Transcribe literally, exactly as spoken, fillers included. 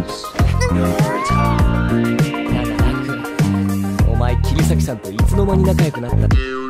なく、お前桐崎さんといつの間に仲良くなった。